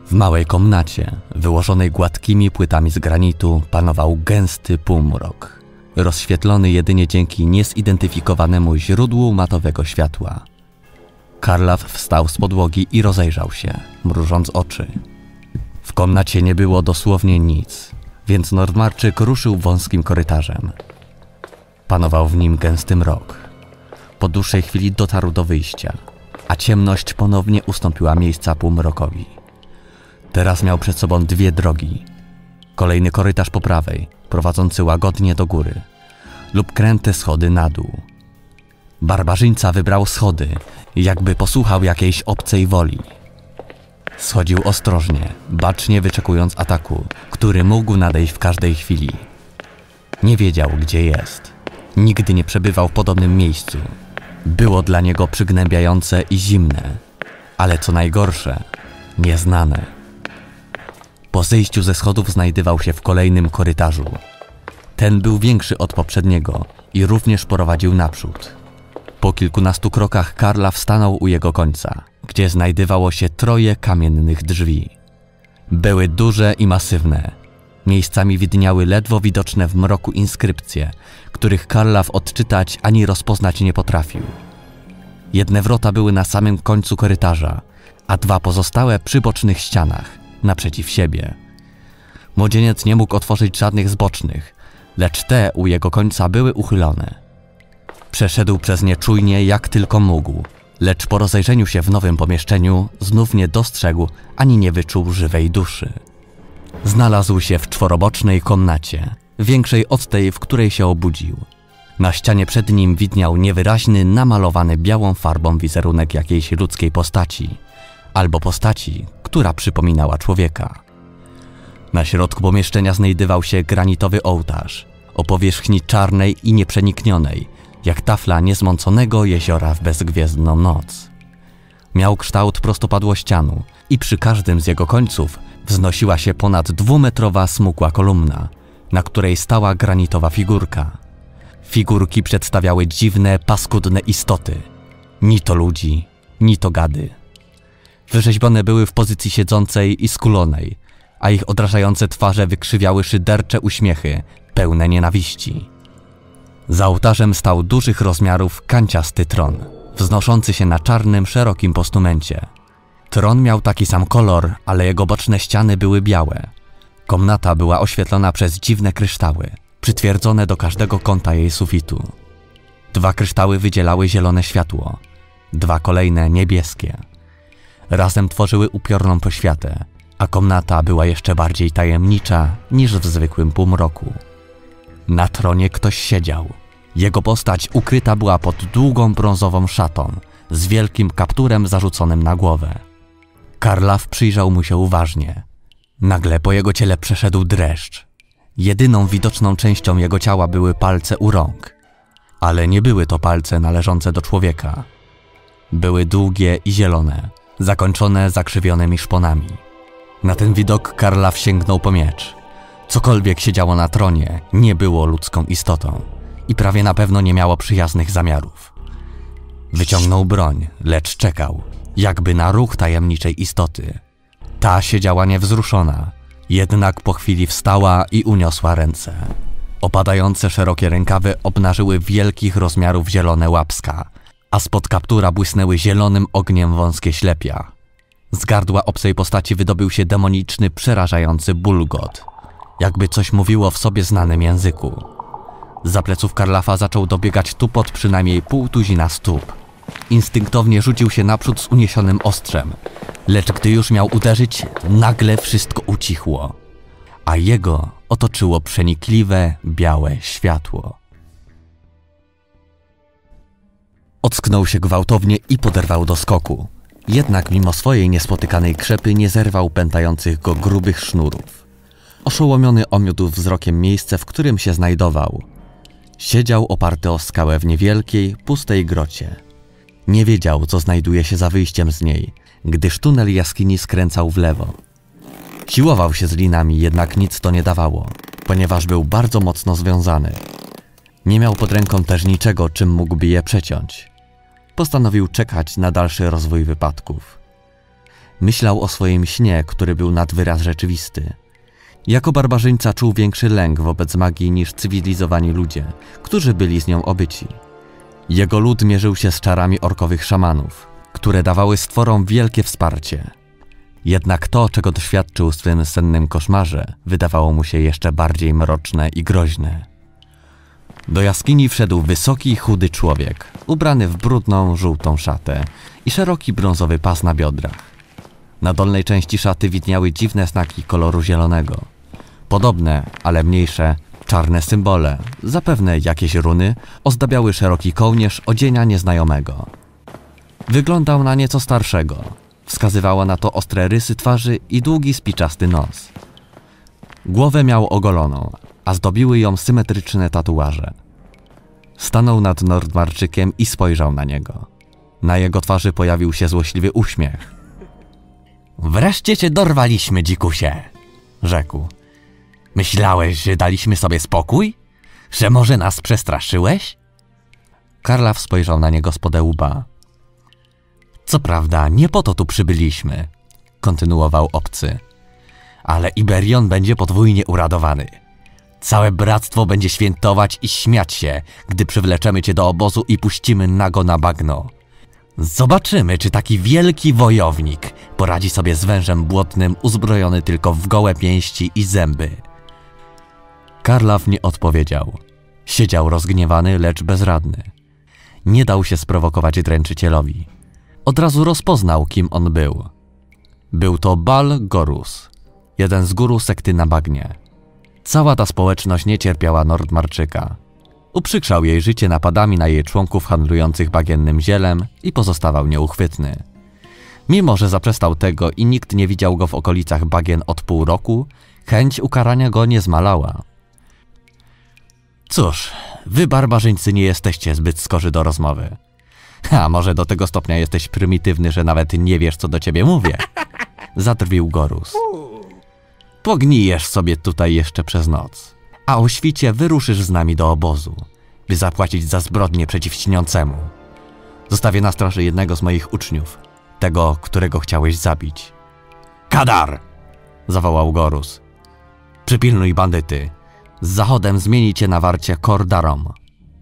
W małej komnacie, wyłożonej gładkimi płytami z granitu, panował gęsty półmrok, rozświetlony jedynie dzięki niezidentyfikowanemu źródłu matowego światła. Karlaw wstał z podłogi i rozejrzał się, mrużąc oczy. W komnacie nie było dosłownie nic, więc Nordmarczyk ruszył wąskim korytarzem. Panował w nim gęsty mrok. Po dłuższej chwili dotarł do wyjścia, a ciemność ponownie ustąpiła miejsca półmrokowi. Teraz miał przed sobą dwie drogi. Kolejny korytarz po prawej, prowadzący łagodnie do góry, lub kręte schody na dół. Barbarzyńca wybrał schody, jakby posłuchał jakiejś obcej woli. Schodził ostrożnie, bacznie wyczekując ataku, który mógł nadejść w każdej chwili. Nie wiedział, gdzie jest. Nigdy nie przebywał w podobnym miejscu. Było dla niego przygnębiające i zimne, ale co najgorsze, nieznane. Po zejściu ze schodów znajdował się w kolejnym korytarzu. Ten był większy od poprzedniego i również prowadził naprzód. Po kilkunastu krokach Karlaw stanął u jego końca, gdzie znajdowało się troje kamiennych drzwi. Były duże i masywne. Miejscami widniały ledwo widoczne w mroku inskrypcje, których Karlaw odczytać ani rozpoznać nie potrafił. Jedne wrota były na samym końcu korytarza, a dwa pozostałe przy bocznych ścianach, naprzeciw siebie. Młodzieniec nie mógł otworzyć żadnych z bocznych, lecz te u jego końca były uchylone. Przeszedł przez nie czujnie jak tylko mógł, lecz po rozejrzeniu się w nowym pomieszczeniu znów nie dostrzegł ani nie wyczuł żywej duszy. Znalazł się w czworobocznej komnacie, większej od tej, w której się obudził. Na ścianie przed nim widniał niewyraźny, namalowany białą farbą wizerunek jakiejś ludzkiej postaci, albo postaci, która przypominała człowieka. Na środku pomieszczenia znajdował się granitowy ołtarz, o powierzchni czarnej i nieprzeniknionej, jak tafla niezmąconego jeziora w bezgwiezdną noc. Miał kształt prostopadłościanu i przy każdym z jego końców wznosiła się ponad 2-metrowa smukła kolumna, na której stała granitowa figurka. Figurki przedstawiały dziwne, paskudne istoty. Ni to ludzi, ni to gady. Wyrzeźbione były w pozycji siedzącej i skulonej, a ich odrażające twarze wykrzywiały szydercze uśmiechy, pełne nienawiści. Za ołtarzem stał dużych rozmiarów kanciasty tron, wznoszący się na czarnym, szerokim postumencie. Tron miał taki sam kolor, ale jego boczne ściany były białe. Komnata była oświetlona przez dziwne kryształy, przytwierdzone do każdego kąta jej sufitu. 2 kryształy wydzielały zielone światło, 2 kolejne niebieskie. Razem tworzyły upiorną poświatę, a komnata była jeszcze bardziej tajemnicza niż w zwykłym półmroku. Na tronie ktoś siedział. Jego postać ukryta była pod długą brązową szatą, z wielkim kapturem zarzuconym na głowę. Karlaw przyjrzał mu się uważnie. Nagle po jego ciele przeszedł dreszcz. Jedyną widoczną częścią jego ciała były palce u rąk. Ale nie były to palce należące do człowieka. Były długie i zielone, zakończone zakrzywionymi szponami. Na ten widok Karlaw sięgnął po miecz. Cokolwiek siedziało na tronie, nie było ludzką istotą i prawie na pewno nie miało przyjaznych zamiarów. Wyciągnął broń, lecz czekał, jakby na ruch tajemniczej istoty. Ta siedziała niewzruszona, jednak po chwili wstała i uniosła ręce. Opadające szerokie rękawy obnażyły wielkich rozmiarów zielone łapska, a spod kaptura błysnęły zielonym ogniem wąskie ślepia. Z gardła obcej postaci wydobył się demoniczny, przerażający bulgot, jakby coś mówiło w sobie znanym języku. Za pleców Karlafa zaczął dobiegać tupot przynajmniej 0,5 stóp. Instynktownie rzucił się naprzód z uniesionym ostrzem, lecz gdy już miał uderzyć, nagle wszystko ucichło, a jego otoczyło przenikliwe, białe światło. Ocknął się gwałtownie i poderwał do skoku. Jednak mimo swojej niespotykanej krzepy nie zerwał pętających go grubych sznurów. Oszołomiony omiódł wzrokiem miejsce, w którym się znajdował. Siedział oparty o skałę w niewielkiej, pustej grocie. Nie wiedział, co znajduje się za wyjściem z niej, gdyż tunel jaskini skręcał w lewo. Siłował się z linami, jednak nic to nie dawało, ponieważ był bardzo mocno związany. Nie miał pod ręką też niczego, czym mógłby je przeciąć. Postanowił czekać na dalszy rozwój wypadków. Myślał o swoim śnie, który był nad wyraz rzeczywisty. Jako barbarzyńca czuł większy lęk wobec magii niż cywilizowani ludzie, którzy byli z nią obyci. Jego lud mierzył się z czarami orkowych szamanów, które dawały stworom wielkie wsparcie. Jednak to, czego doświadczył w swym sennym koszmarze, wydawało mu się jeszcze bardziej mroczne i groźne. Do jaskini wszedł wysoki, chudy człowiek, ubrany w brudną, żółtą szatę i szeroki brązowy pas na biodrach. Na dolnej części szaty widniały dziwne znaki koloru zielonego. Podobne, ale mniejsze, czarne symbole, zapewne jakieś runy, ozdabiały szeroki kołnierz odzienia nieznajomego. Wyglądał na nieco starszego. Wskazywało na to ostre rysy twarzy i długi, spiczasty nos. Głowę miał ogoloną, a zdobiły ją symetryczne tatuaże. Stanął nad Nordmarczykiem i spojrzał na niego. Na jego twarzy pojawił się złośliwy uśmiech. Wreszcie cię dorwaliśmy, dzikusie, rzekł. Myślałeś, że daliśmy sobie spokój? Że może nas przestraszyłeś? Karlaw spojrzał na niego spod łba. Co prawda, nie po to tu przybyliśmy, kontynuował obcy. Ale Iberion będzie podwójnie uradowany. Całe bractwo będzie świętować i śmiać się, gdy przywleczemy cię do obozu i puścimy nago na bagno. Zobaczymy, czy taki wielki wojownik poradzi sobie z wężem błotnym uzbrojony tylko w gołe pięści i zęby. Karlaw nie odpowiedział. Siedział rozgniewany, lecz bezradny. Nie dał się sprowokować dręczycielowi. Od razu rozpoznał, kim on był. Był to Bal Gorus, jeden z guru sekty na bagnie. Cała ta społeczność nie cierpiała Nordmarczyka. Uprzykrzał jej życie napadami na jej członków handlujących bagiennym zielem i pozostawał nieuchwytny. Mimo że zaprzestał tego i nikt nie widział go w okolicach bagien od pół roku, chęć ukarania go nie zmalała. Cóż, wy barbarzyńcy nie jesteście zbyt skorzy do rozmowy. A może do tego stopnia jesteś prymitywny, że nawet nie wiesz, co do ciebie mówię? Zadrwił Gorus. Pognijesz sobie tutaj jeszcze przez noc, a o świcie wyruszysz z nami do obozu, by zapłacić za zbrodnię przeciw śniącemu. Zostawię na straży jednego z moich uczniów, tego, którego chciałeś zabić. Kadar! Zawołał Gorus. Przypilnuj bandyty. Z zachodem zmieni cię na warcie Kordarom.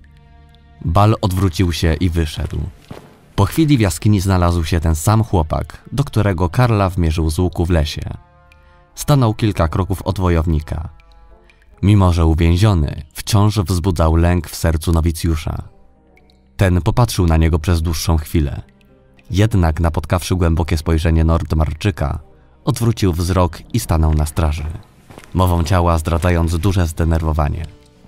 Bal odwrócił się i wyszedł. Po chwili w jaskini znalazł się ten sam chłopak, do którego Karlaw mierzył z łuku w lesie. Stanął kilka kroków od wojownika. Mimo że uwięziony, wciąż wzbudzał lęk w sercu nowicjusza. Ten popatrzył na niego przez dłuższą chwilę. Jednak napotkawszy głębokie spojrzenie Nordmarczyka, odwrócił wzrok i stanął na straży, mową ciała zdradzając duże zdenerwowanie.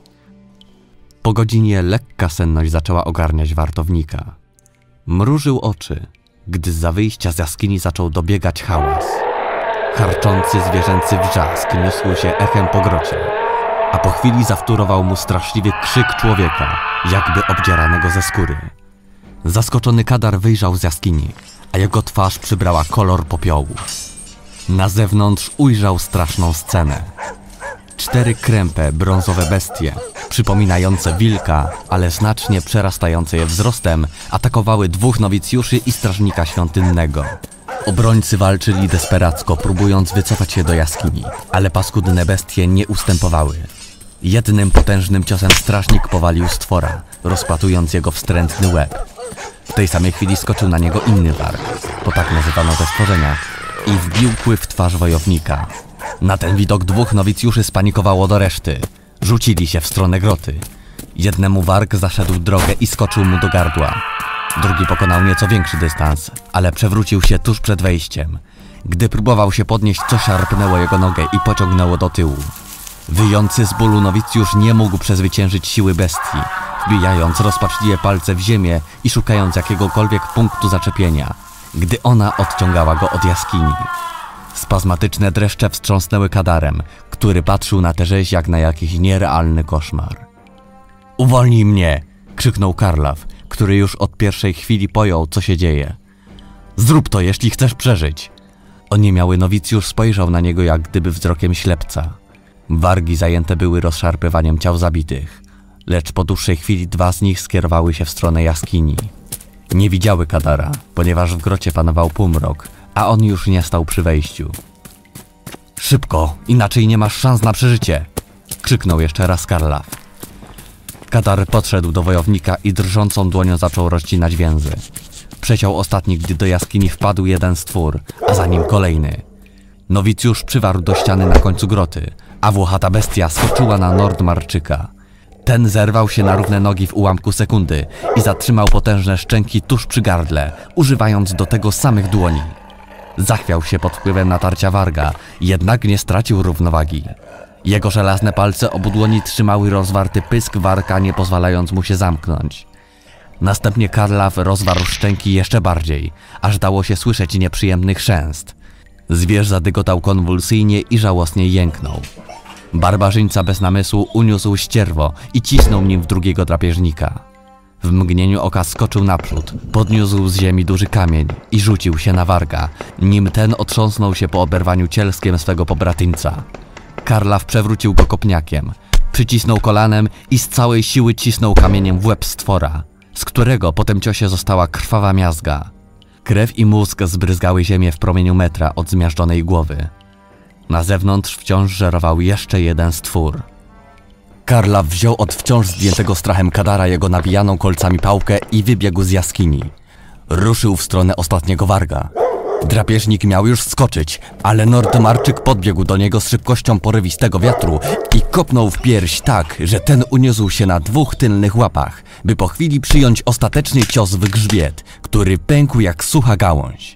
Po godzinie lekka senność zaczęła ogarniać wartownika. Mrużył oczy, gdy zza wyjścia z jaskini zaczął dobiegać hałas. Harczący zwierzęcy wrzask niósł się echem po grocie, a po chwili zawtórował mu straszliwy krzyk człowieka, jakby obdzieranego ze skóry. Zaskoczony Kadar wyjrzał z jaskini, a jego twarz przybrała kolor popiołu. Na zewnątrz ujrzał straszną scenę. 4 krępe, brązowe bestie, przypominające wilka, ale znacznie przerastające je wzrostem, atakowały 2 nowicjuszy i strażnika świątynnego. Obrońcy walczyli desperacko, próbując wycofać się do jaskini, ale paskudne bestie nie ustępowały. Jednym potężnym ciosem strażnik powalił stwora, rozpatując jego wstrętny łeb. W tej samej chwili skoczył na niego inny warg, bo tak nazywano te stworzenia, i wbił kły w twarz wojownika. Na ten widok 2 nowicjuszy spanikowało do reszty. Rzucili się w stronę groty. Jednemu warg zaszedł drogę i skoczył mu do gardła. Drugi pokonał nieco większy dystans, ale przewrócił się tuż przed wejściem. Gdy próbował się podnieść, coś szarpnęło jego nogę i pociągnęło do tyłu. Wyjący z bólu nowicjusz nie mógł przezwyciężyć siły bestii, wbijając rozpaczliwie palce w ziemię i szukając jakiegokolwiek punktu zaczepienia, gdy ona odciągała go od jaskini. Spazmatyczne dreszcze wstrząsnęły Kadarem, który patrzył na tę rzeź jak na jakiś nierealny koszmar. Uwolnij mnie! Krzyknął Karlaw, który już od pierwszej chwili pojął, co się dzieje. Zrób to, jeśli chcesz przeżyć! Oniemiały nowicjusz spojrzał na niego jak gdyby wzrokiem ślepca. Wargi zajęte były rozszarpywaniem ciał zabitych, lecz po dłuższej chwili 2 z nich skierowały się w stronę jaskini. Nie widziały Kadara, ponieważ w grocie panował półmrok, a on już nie stał przy wejściu. Szybko, inaczej nie masz szans na przeżycie! Krzyknął jeszcze raz Karlaf. Kadar podszedł do wojownika i drżącą dłonią zaczął rozcinać więzy. Przeciął ostatni, gdy do jaskini wpadł jeden stwór, a za nim kolejny. Nowicjusz przywarł do ściany na końcu groty, a włochata bestia skoczyła na Nordmarczyka. Ten zerwał się na równe nogi w ułamku sekundy i zatrzymał potężne szczęki tuż przy gardle, używając do tego samych dłoni. Zachwiał się pod wpływem natarcia warga, jednak nie stracił równowagi. Jego żelazne palce obu dłoni trzymały rozwarty pysk warka, nie pozwalając mu się zamknąć. Następnie Karlaf rozwarł szczęki jeszcze bardziej, aż dało się słyszeć nieprzyjemny chrzęst. Zwierz zadygotał konwulsyjnie i żałosnie jęknął. Barbarzyńca bez namysłu uniósł ścierwo i cisnął nim w drugiego drapieżnika. W mgnieniu oka skoczył naprzód, podniósł z ziemi duży kamień i rzucił się na warga, nim ten otrząsnął się po oberwaniu cielskiem swego pobratyńca. Karlaf przewrócił go kopniakiem, przycisnął kolanem i z całej siły cisnął kamieniem w łeb stwora, z którego po tym ciosie została krwawa miazga. Krew i mózg zbryzgały ziemię w promieniu metra od zmiażdżonej głowy. Na zewnątrz wciąż żerował jeszcze jeden stwór. Karlaf wziął od wciąż zdjętego strachem Kadara jego nabijaną kolcami pałkę i wybiegł z jaskini. Ruszył w stronę ostatniego warga. Drapieżnik miał już skoczyć, ale Nordmarczyk podbiegł do niego z szybkością porywistego wiatru i kopnął w pierś tak, że ten uniósł się na dwóch tylnych łapach, by po chwili przyjąć ostateczny cios w grzbiet, który pękł jak sucha gałąź.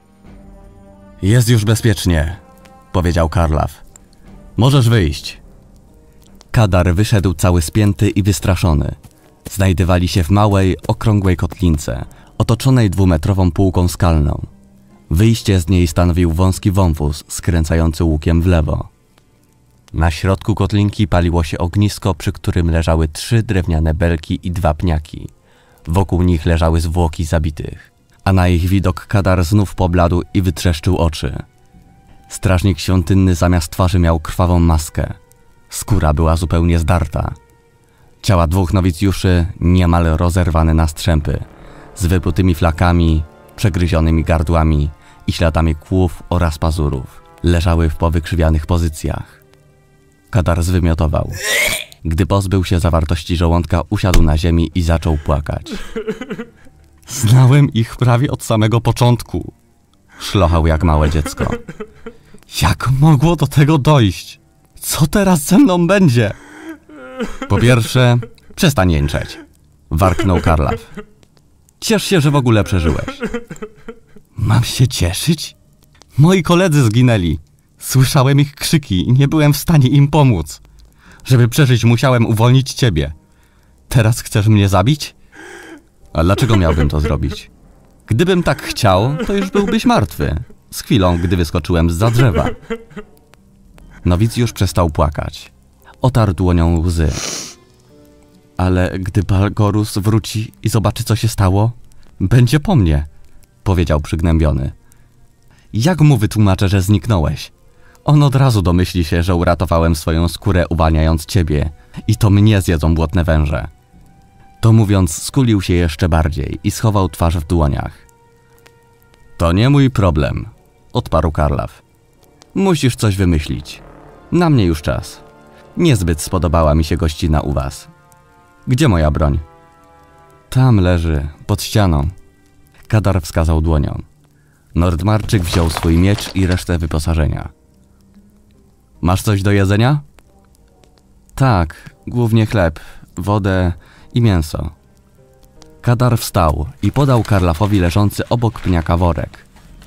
Jest już bezpiecznie, powiedział Karlaf. Możesz wyjść. Kadar wyszedł cały spięty i wystraszony. Znajdywali się w małej, okrągłej kotlince, otoczonej 2-metrową półką skalną. Wyjście z niej stanowił wąski wąwóz skręcający łukiem w lewo. Na środku kotlinki paliło się ognisko, przy którym leżały 3 drewniane belki i 2 pniaki. Wokół nich leżały zwłoki zabitych, a na ich widok Kadar znów pobladł i wytrzeszczył oczy. Strażnik świątynny zamiast twarzy miał krwawą maskę. Skóra była zupełnie zdarta. Ciała 2 nowicjuszy niemal rozerwane na strzępy, z wyprutymi flakami, przegryzionymi gardłami i śladami kłów oraz pazurów, leżały w powykrzywianych pozycjach. Kadar zwymiotował. Gdy pozbył się zawartości żołądka, usiadł na ziemi i zaczął płakać. Znałem ich prawie od samego początku, szlochał jak małe dziecko. Jak mogło do tego dojść? Co teraz ze mną będzie? Po pierwsze, przestań jęczeć, warknął Karlaf. Ciesz się, że w ogóle przeżyłeś. Mam się cieszyć? Moi koledzy zginęli. Słyszałem ich krzyki i nie byłem w stanie im pomóc. Żeby przeżyć, musiałem uwolnić ciebie. Teraz chcesz mnie zabić? A dlaczego miałbym to zrobić? Gdybym tak chciał, to już byłbyś martwy. Z chwilą, gdy wyskoczyłem zza drzewa. Nowicjusz przestał płakać. Otarł dłonią łzy. Ale gdy Balgorus wróci i zobaczy, co się stało, będzie po mnie, powiedział przygnębiony. Jak mu wytłumaczę, że zniknąłeś? On od razu domyśli się, że uratowałem swoją skórę, uwalniając ciebie i to mnie zjedzą błotne węże. To mówiąc, skulił się jeszcze bardziej i schował twarz w dłoniach. To nie mój problem, odparł Karlaf. Musisz coś wymyślić. Na mnie już czas. Niezbyt spodobała mi się gościna u was. Gdzie moja broń? Tam leży, pod ścianą. Kadar wskazał dłonią. Nordmarczyk wziął swój miecz i resztę wyposażenia. Masz coś do jedzenia? Tak, głównie chleb, wodę i mięso. Kadar wstał i podał Karlafowi leżący obok pniaka worek.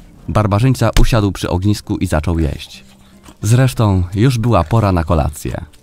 Barbarzyńca usiadł przy ognisku i zaczął jeść. Zresztą już była pora na kolację.